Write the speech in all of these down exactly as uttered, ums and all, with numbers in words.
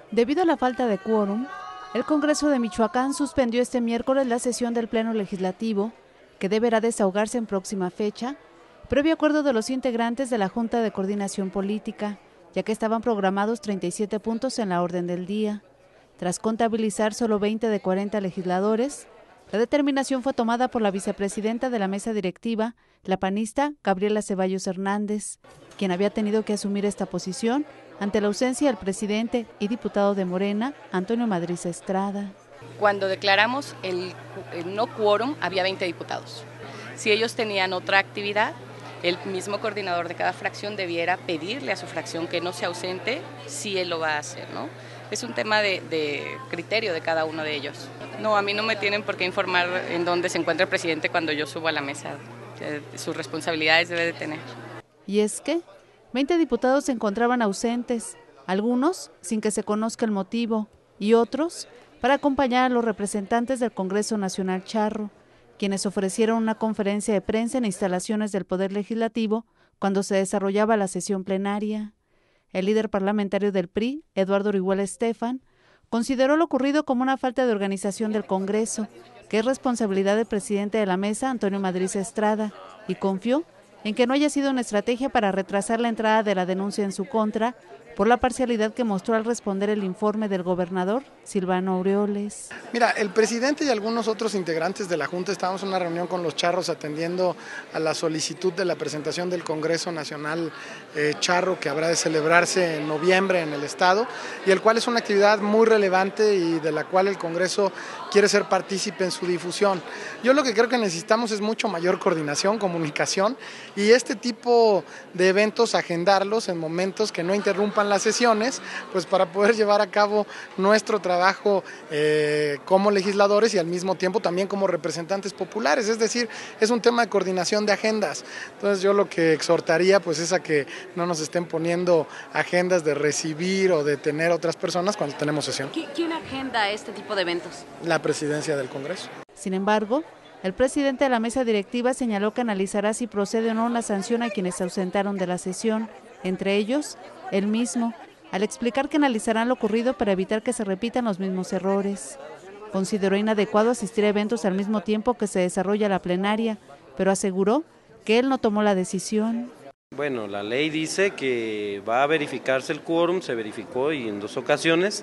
Debido a la falta de quórum, el Congreso de Michoacán suspendió este miércoles la sesión del Pleno Legislativo, que deberá desahogarse en próxima fecha, previo acuerdo de los integrantes de la Junta de Coordinación Política, ya que estaban programados treinta y siete puntos en la orden del día. Tras contabilizar solo veinte de cuarenta legisladores, la determinación fue tomada por la vicepresidenta de la mesa directiva, la panista Gabriela Ceballos Hernández, quien había tenido que asumir esta posición ante la ausencia del presidente y diputado de Morena, Antonio Madriz Estrada. Cuando declaramos el, el no quórum, había veinte diputados. Si ellos tenían otra actividad, el mismo coordinador de cada fracción debiera pedirle a su fracción que no se ausente si él lo va a hacer, ¿no? Es un tema de, de criterio de cada uno de ellos. No, a mí no me tienen por qué informar en dónde se encuentra el presidente cuando yo subo a la mesa. Sus responsabilidades debe de tener. Y es que veinte diputados se encontraban ausentes, algunos sin que se conozca el motivo y otros para acompañar a los representantes del Congreso Nacional Charro, quienes ofrecieron una conferencia de prensa en instalaciones del Poder Legislativo cuando se desarrollaba la sesión plenaria. El líder parlamentario del P R I, Eduardo Orihuela Estefan, consideró lo ocurrido como una falta de organización del Congreso, que es responsabilidad del presidente de la mesa, Antonio Madriz Estrada, y confió en que no haya sido una estrategia para retrasar la entrada de la denuncia en su contra por la parcialidad que mostró al responder el informe del gobernador Silvano Aureoles. Mira, el presidente y algunos otros integrantes de la Junta estábamos en una reunión con los charros atendiendo a la solicitud de la presentación del Congreso Nacional eh, Charro, que habrá de celebrarse en noviembre en el estado, y el cual es una actividad muy relevante y de la cual el Congreso quiere ser partícipe en su difusión. Yo lo que creo que necesitamos es mucho mayor coordinación, comunicación, y este tipo de eventos agendarlos en momentos que no interrumpan las sesiones, pues para poder llevar a cabo nuestro trabajo eh, como legisladores y al mismo tiempo también como representantes populares, es decir, es un tema de coordinación de agendas. Entonces yo lo que exhortaría pues es a que no nos estén poniendo agendas de recibir o de tener otras personas cuando tenemos sesión. ¿Quién agenda este tipo de eventos? La presidencia del Congreso. Sin embargo, el presidente de la mesa directiva señaló que analizará si procede o no una sanción a quienes se ausentaron de la sesión, entre ellos él mismo, al explicar que analizarán lo ocurrido para evitar que se repitan los mismos errores. Consideró inadecuado asistir a eventos al mismo tiempo que se desarrolla la plenaria, pero aseguró que él no tomó la decisión. Bueno, la ley dice que va a verificarse el quórum, se verificó y en dos ocasiones,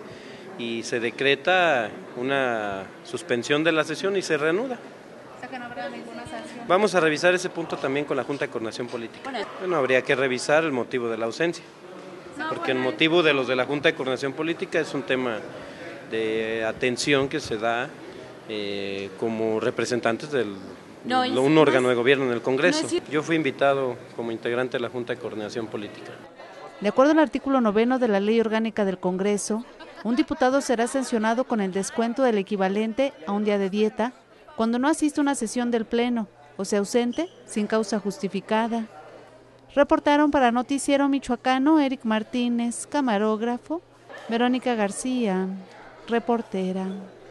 y se decreta una suspensión de la sesión y se reanuda. O sea que no habrá ninguna sanción. Vamos a revisar ese punto también con la Junta de Coordinación Política. Bueno, bueno habría que revisar el motivo de la ausencia. Porque el motivo de los de la Junta de Coordinación Política es un tema de atención que se da eh, como representantes de no, un órgano de gobierno en el Congreso. No, yo fui invitado como integrante de la Junta de Coordinación Política. De acuerdo al artículo noveno de la Ley Orgánica del Congreso, un diputado será sancionado con el descuento del equivalente a un día de dieta cuando no asiste a una sesión del Pleno o se ausente sin causa justificada. Reportaron para Noticiero Michoacano Eric Martínez, camarógrafo, Verónica García, reportera.